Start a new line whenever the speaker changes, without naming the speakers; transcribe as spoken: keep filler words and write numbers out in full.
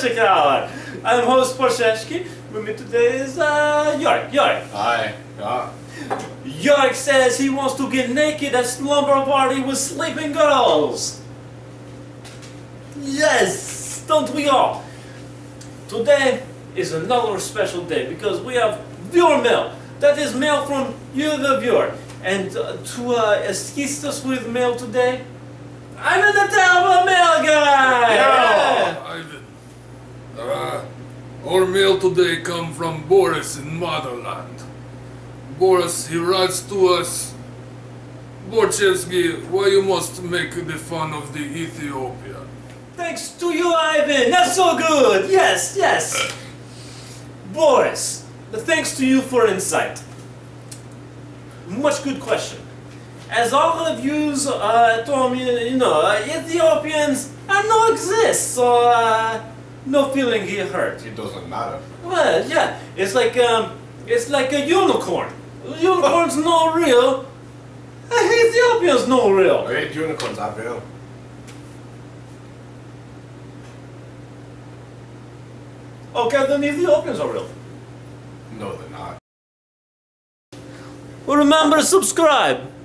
Hour. I'm host Porsheshki. With me today is uh, York. York.
Hi. Yeah.
York says he wants to get naked at slumber party with sleeping girls. Yes, don't we all? Today is another special day because we have viewer mail. That is mail from you, the viewer. And uh, to uh, assist us with mail today, I'm the terrible mail guy!
Yeah, Ivan. Uh, our mail today come from Boris in Motherland. Boris, he writes to us, Borchevsky, why you must make the fun of the Ethiopia?
Thanks to you, Ivan. That's so good. Yes, yes. Boris, thanks to you for insight. Much good question. As all of you uh, told me, you know, uh, Ethiopians uh, no exist, so uh, no feeling here hurt.
It doesn't matter.
Well, yeah, it's like um, it's like a unicorn. Unicorns no real. Ethiopians no real.
I hate unicorns, I feel.
Okay, then Ethiopians are real.
No, they're not.
Remember to subscribe.